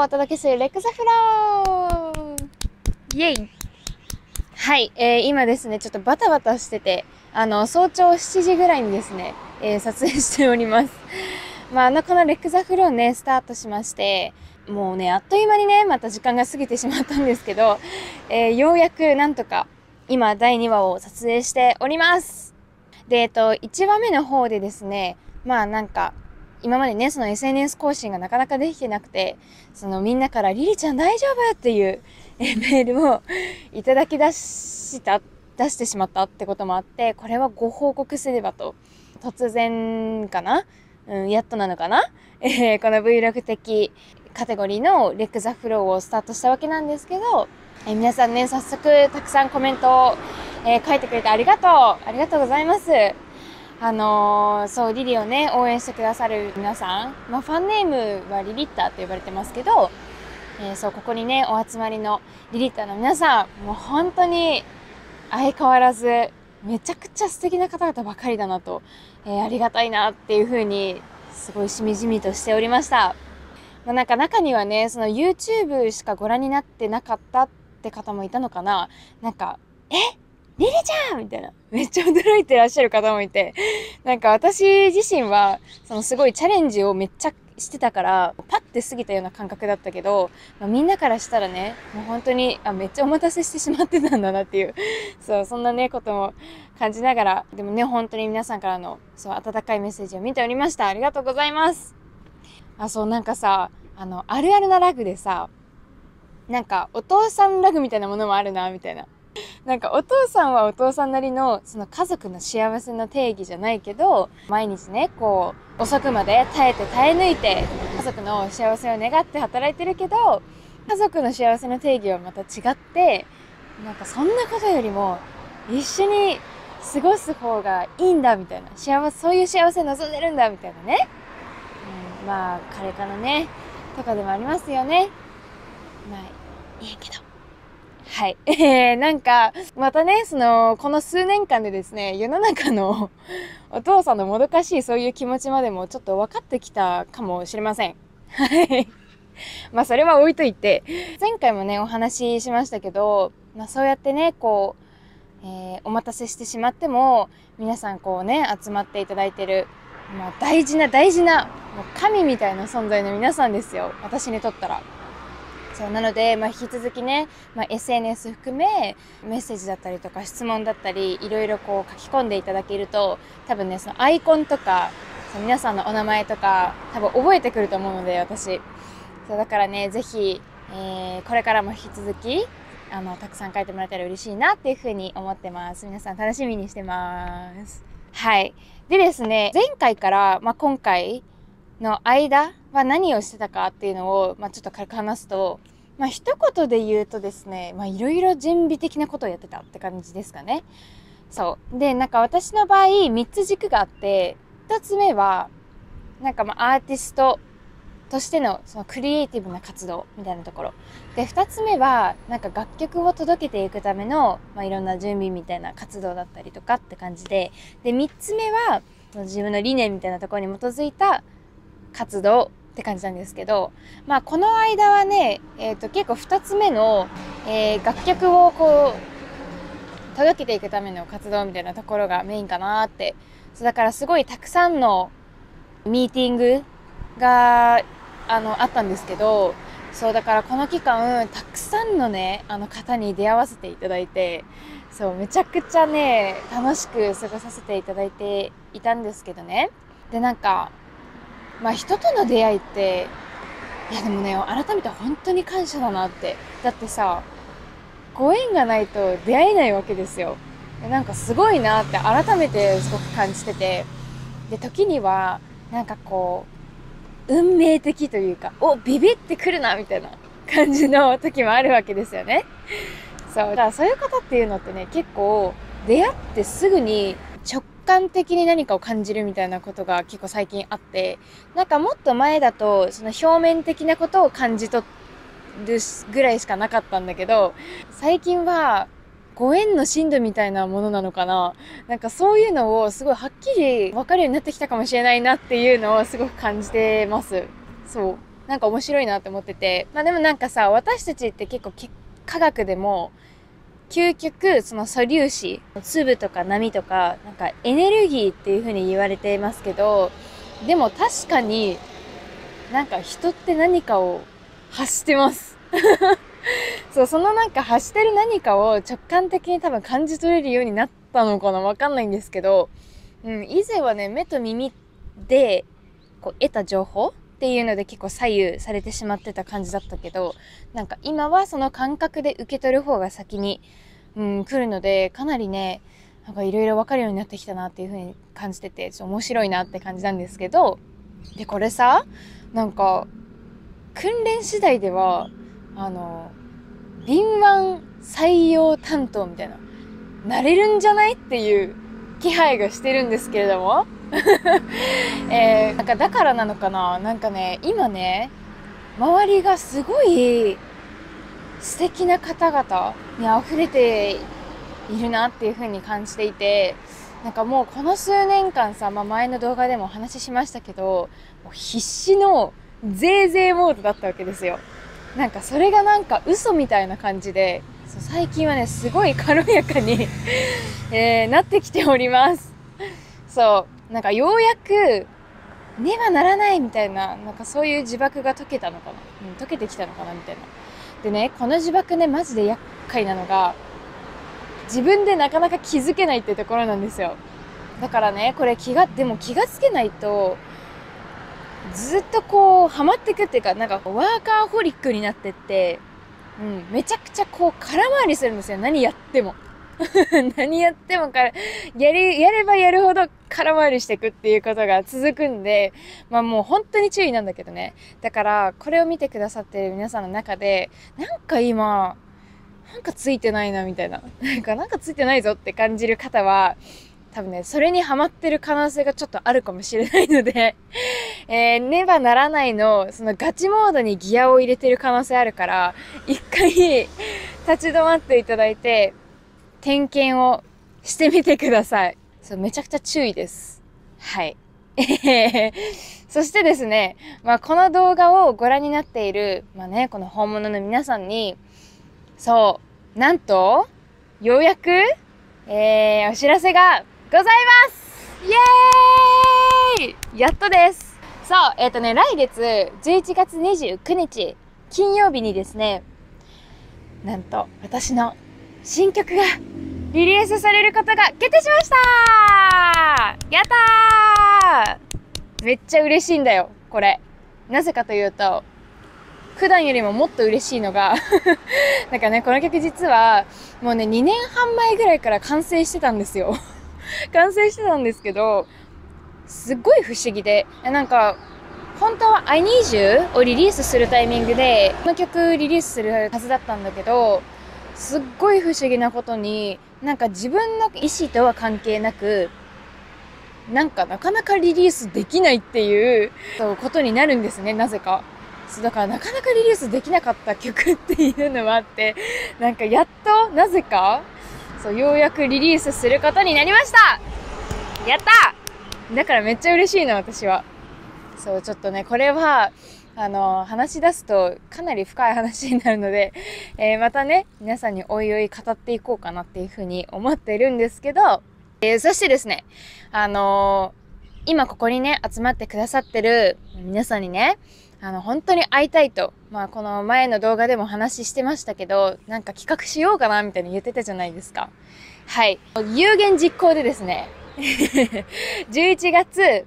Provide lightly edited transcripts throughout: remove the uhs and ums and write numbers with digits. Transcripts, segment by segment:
届けするレックザフローイエイ。はい、今ですね、ちょっとバタバタしてて、早朝7時ぐらいにですね、撮影しております。まあ、このレックザフローね、スタートしまして、もうね、あっという間にね、また時間が過ぎてしまったんですけど、ようやくなんとか、今、第2話を撮影しております。で、1話目の方でですね、まあなんか、今までね、その SNS 更新がなかなかできてなくて、みんなからリリちゃん大丈夫っていうメールをいただき出してしまったってこともあって、これはご報告すればと、突然かな、やっとなのかな、この Vlog 的カテゴリーのレックザフローをスタートしたわけなんですけど、皆さんね、早速たくさんコメントを、書いてくれてありがとうございます。そう、リリをね、応援してくださる皆さん、まあ、ファンネームはリリッターと呼ばれてますけど、そう、ここにね、お集まりのリリッターの皆さん、もう本当に相変わらず、めちゃくちゃ素敵な方々ばかりだなと、ありがたいなっていう風に、すごいしみじみとしておりました。まあ、なんか中にはね、その YouTube しかご覧になってなかったって方もいたのかな。なんか、リリちゃんみたいな。めっちゃ驚いてらっしゃる方もいて。なんか私自身は、すごいチャレンジをめっちゃしてたから、パッて過ぎたような感覚だったけど、まあ、みんなからしたらね、もう本当に、めっちゃお待たせしてしまってたんだなっていう、そう、そんなね、ことも感じながら、でもね、本当に皆さんからの、そう、温かいメッセージを見ておりました。ありがとうございます。そう、なんかさ、あるあるなラグでさ、なんか、お父さんラグみたいなものもあるな、みたいな。なんかお父さんはお父さんなりのその家族の幸せの定義じゃないけど、毎日ね、こう遅くまで耐え抜いて家族の幸せを願って働いてるけど、家族の幸せの定義はまた違って、なんかそんなことよりも一緒に過ごす方がいいんだみたいな、そういう幸せ望んでるんだみたいなね、まあ彼からねとかでもありますよね。まあいいけど、はい。なんか、またね、この数年間でですね、世の中のお父さんのもどかしいそういう気持ちまでもちょっと分かってきたかもしれません。はい。まあ、それは置いといて、前回もね、お話ししましたけど、まあ、そうやってね、こう、お待たせしてしまっても、皆さんこうね、集まっていただいてる、まあ、大事な、もう神みたいな存在の皆さんですよ。私にとったら。そうなので、まあ、引き続きね、まあ、SNS 含めメッセージだったりとか質問だったりいろいろこう書き込んでいただけると、多分ね、そのアイコンとか皆さんのお名前とか多分覚えてくると思うので、私そうだからね、ぜひ、これからも引き続きたくさん書いてもらえたら嬉しいなっていうふうに思ってます。皆さん楽しみにしてます。はい。でですね、前回から、まあ、今回の間は何をしてたかっていうのを、まあ、ちょっと軽く話すと、まあ、一言で言うとですね、まあ、いろいろ準備的なことをやってたって感じですかね。そう。で、なんか私の場合、3つ軸があって、1つ目は、なんかまあアーティストとしてのそのクリエイティブな活動みたいなところ。で、2つ目は、なんか楽曲を届けていくための、まあ、いろんな準備みたいな活動だったりとかって感じで、で、3つ目は、自分の理念みたいなところに基づいた活動って感じなんですけど、まあこの間はね、結構2つ目の、楽曲をこう届けていくための活動みたいなところがメインかなって。そうだからすごいたくさんのミーティングがあったんですけど、そうだからこの期間たくさんのね方に出会わせていただいて、そうめちゃくちゃね楽しく過ごさせていただいていたんですけどね。でなんかまあ人との出会いって、いやでもね、改めて本当に感謝だなって。だってさ、ご縁がないと出会えないわけですよ。なんかすごいなって改めてすごく感じてて。で、時には、なんかこう、運命的というか、ビビってくるなみたいな感じの時もあるわけですよね。そう。だからそういう方っていうのってね、結構出会ってすぐに直感的に何かを感じるみたいなことが結構最近あって、なんかもっと前だとその表面的なことを感じ取るぐらいしかなかったんだけど、最近はご縁の深度みたいなものなのかな、なんかそういうのをすごいはっきり分かるようになってきたかもしれないなっていうのをすごく感じてます。そうなんか面白いなって思ってて。まあでもなんかさ、私たちって結構科学でも、究極、その素粒子、粒とか波とか、なんかエネルギーっていう風に言われていますけど、でも確かになんか人って何かを発してます。そう、そのなんか発してる何かを直感的に多分感じ取れるようになったのかな、わかんないんですけど、以前はね、目と耳でこう得た情報っていうので結構左右されてしまってた感じだったけど、なんか今はその感覚で受け取る方が先に、来るので、かなりね、なんかいろいろ分かるようになってきたなっていう風に感じてて、ちょっと面白いなって感じなんですけど、で、これさ、なんか、訓練次第では、敏腕採用担当みたいな、なれるんじゃないっていう気配がしてるんですけれども。なんかだからなのかな、なんかね、今ね、周りがすごい素敵な方々に溢れているなっていう風に感じていて、なんかもうこの数年間さ、前の動画でもお話ししましたけど、もう必死のゼーゼーモードだったわけですよ。なんかそれがなんか嘘みたいな感じで、最近はね、すごい軽やかに、なってきております。そう、なんかようやく、ねばならないみたいな、なんかそういう呪縛が解けたのかな、解けてきたのかなみたいな。でね、この呪縛ね、マジで厄介なのが、自分でなかなか気づけないってところなんですよ。だからね、これでも気がつけないと、ずっとこう、ハマってくっていうか、なんかワーカーホリックになってって、めちゃくちゃこう、空回りするんですよ。何やっても。何やってもやればやるほど空回りしていくっていうことが続くんで、もう本当に注意なんだけどね。だから、これを見てくださってる皆さんの中で、なんか今、なんかついてないなみたいな。なんかついてないぞって感じる方は、多分ね、それにハマってる可能性がちょっとあるかもしれないので、ねばならないの、そのガチモードにギアを入れてる可能性あるから、一回立ち止まっていただいて、点検をしてみてください。そう、めちゃくちゃ注意です。はい。そしてですね、この動画をご覧になっている、この本物の皆さんに、そう、なんと、ようやく、お知らせがございますイエーイやっとです。そう、来月11月29日金曜日にですね、なんと私の新曲がリリースされることが決定しましたー。やったー。めっちゃ嬉しいんだよ、これ。なぜかというと、普段よりももっと嬉しいのがなんかね、この曲実はもうね、2年半前ぐらいから完成してたんですよ。完成してたんですけど、すっごい不思議で、なんか本当は I Need You をリリースするタイミングでこの曲リリースするはずだったんだけど、すっごい不思議なことに、なんか自分の意思とは関係なく、なんかなかなかリリースできないっていうことになるんですね、なぜか。そう、だからなかなかリリースできなかった曲っていうのもあって、なんかやっと、なぜか、そう、ようやくリリースすることになりました。やっただからめっちゃ嬉しいの、私は。そう、ちょっとね、これは、話し出すとかなり深い話になるので、またね、皆さんにおいおい語っていこうかなっていうふうに思っているんですけど、そしてですね、今ここにね、集まってくださってる皆さんにね、本当に会いたいと、この前の動画でも話してましたけど、なんか企画しようかなみたいに言ってたじゃないですか。はい。有言実行でですね、11月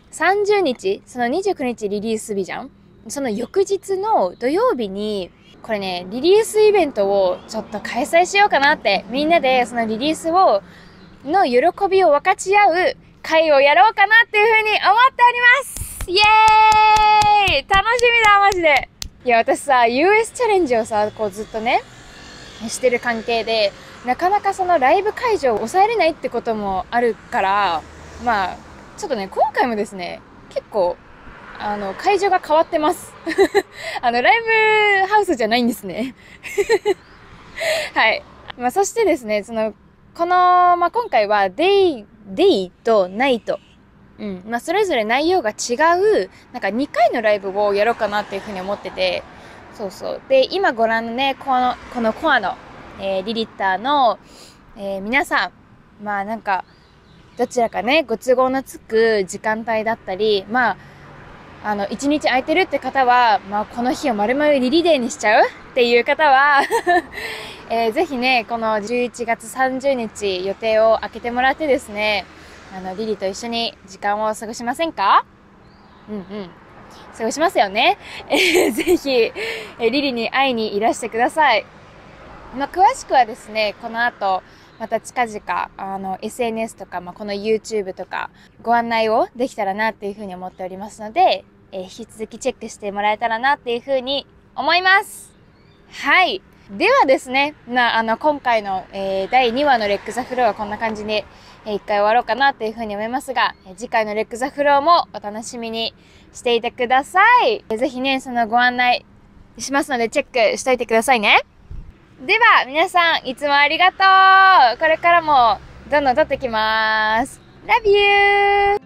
30日、その29日リリース日じゃん？その翌日の土曜日に、これね、リリースイベントをちょっと開催しようかなって、みんなでそのリリースの喜びを分かち合う会をやろうかなっていうふうに思っております。イエーイ楽しみだ、マジで。いや、私さ、US チャレンジをさ、こうずっとね、してる関係で、なかなかそのライブ会場を抑えれないってこともあるから、ちょっとね、今回もですね、結構、会場が変わってます。ライブハウスじゃないんですね。はい。そしてですね、今回はデイとナイトうん。まあ、それぞれ内容が違う、なんか2回のライブをやろうかなっていうふうに思ってて、そうそう。で、今ご覧のね、このコアの、リリッターの、皆さん、まあなんか、どちらかね、ご都合のつく時間帯だったり、まあ、一日空いてるって方は、まあ、この日を丸々リリデーにしちゃうっていう方は、ぜひね、この11月30日予定を空けてもらってですね、リリと一緒に時間を過ごしませんか？うんうん。過ごしますよね。ぜひ、リリに会いにいらしてください。まあ、詳しくはですね、この後、また近々、SNS とか、まあ、この YouTube とか、ご案内をできたらなっていうふうに思っておりますので、引き続きチェックしてもらえたらなっていうふうに思います。はい。ではですね、今回の、第2話のレックザフローはこんな感じで、一回終わろうかなというふうに思いますが、次回のレックザフローもお楽しみにしていてください。ぜひね、そのご案内しますのでチェックしといてくださいね。では、皆さん、いつもありがとう。これからも、どんどん撮ってきます。Love you!